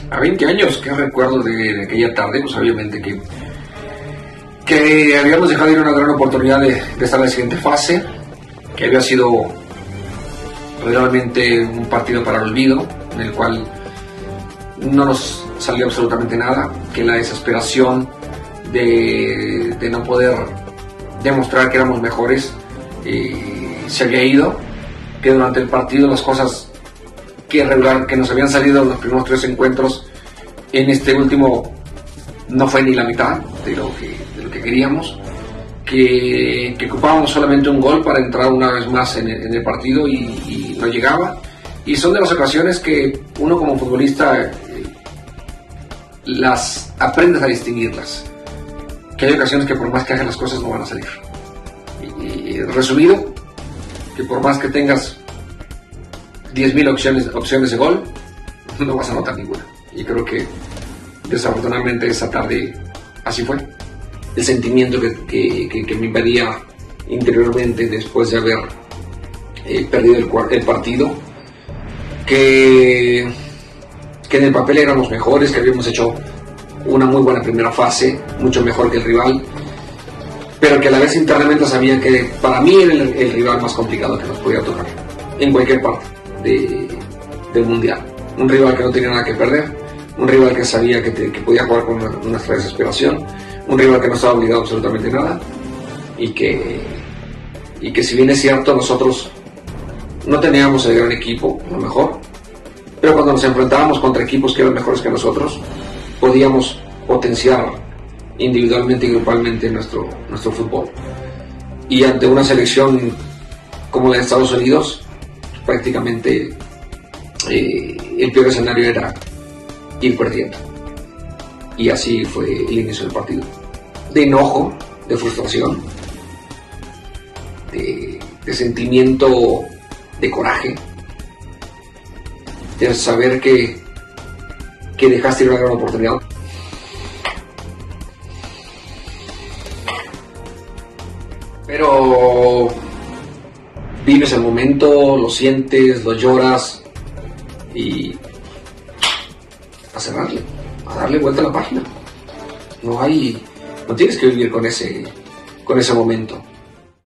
A 20 años, ¿qué recuerdo de aquella tarde? Pues obviamente que habíamos dejado ir una gran oportunidad de estar en la siguiente fase, que había sido realmente un partido para el olvido, en el cual no nos salió absolutamente nada, que la desesperación de no poder demostrar que éramos mejores se había ido, que durante el partido las cosas que nos habían salido en los primeros 3 encuentros, en este último no fue ni la mitad de lo que queríamos, que ocupábamos solamente un gol para entrar una vez más en el partido y no llegaba. Y son de las ocasiones que uno como futbolista las aprendes a distinguirlas, que hay ocasiones que por más que hagas las cosas no van a salir. Y resumido, que por más que tengas 10.000 opciones de gol, no vas a anotar ninguna. Y creo que desafortunadamente esa tarde así fue. El sentimiento que me invadía interiormente después de haber perdido el partido, que en el papel éramos mejores, que habíamos hecho una muy buena primera fase, mucho mejor que el rival, pero que a la vez internamente sabía que para mí era el rival más complicado que nos podía tocar en cualquier parte del mundial. Un rival que no tenía nada que perder, un rival que sabía que podía jugar con nuestra desesperación, un rival que no estaba obligado a absolutamente nada, y que si bien es cierto nosotros no teníamos el gran equipo, lo mejor, pero cuando nos enfrentábamos contra equipos que eran mejores que nosotros, podíamos potenciar individualmente y grupalmente nuestro fútbol. Y ante una selección como la de Estados Unidos, prácticamente el peor escenario era ir perdiendo. Y así fue el inicio del partido. De enojo, de frustración, de sentimiento de coraje, de saber que dejaste ir una gran oportunidad. Pero vives el momento, lo sientes, lo lloras y a cerrarle, a darle vuelta a la página. No tienes que vivir con ese momento.